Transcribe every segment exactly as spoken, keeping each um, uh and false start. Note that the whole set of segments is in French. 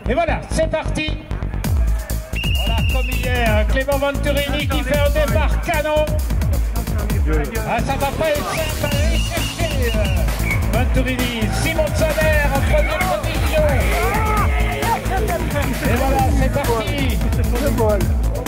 Et voilà, c'est parti. Voilà, comme hier, Clément Venturini qui fait un départ canon. Ah, ça va pas être simple à aller chercher. Venturini, Simon Sonner en première position. Et voilà, c'est parti. Le bol.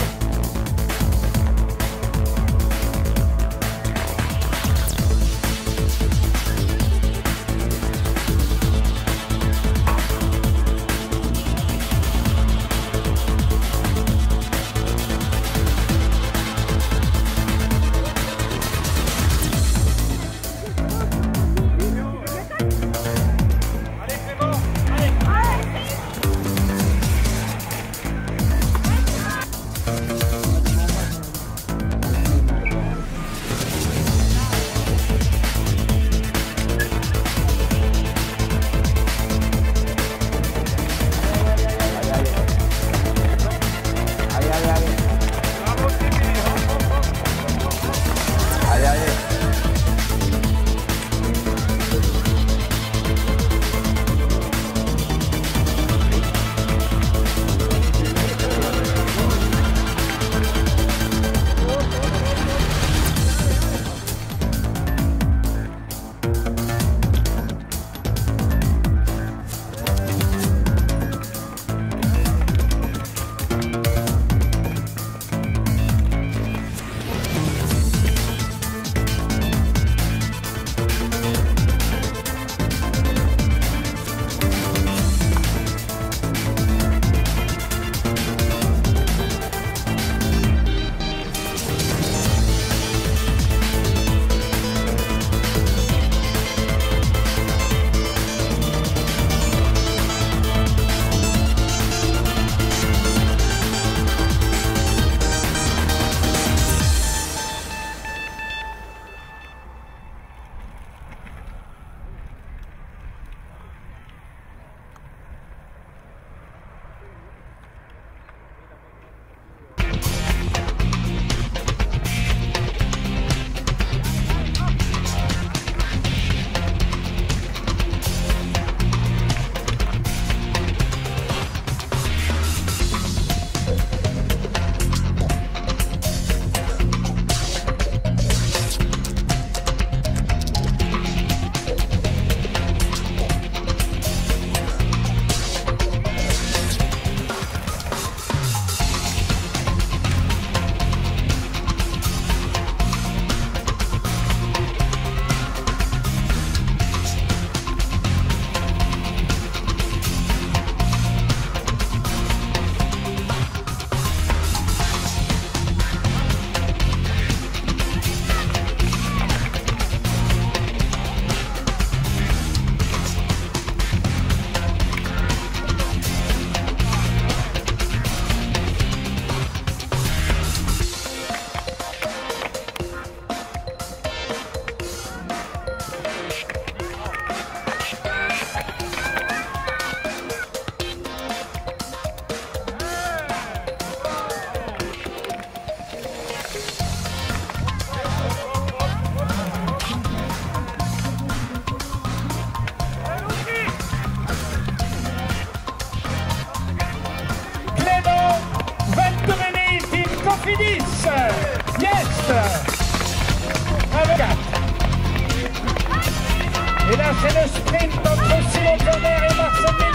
Yes. Et là, c'est le sprint entre Simon Sonner et Marcel.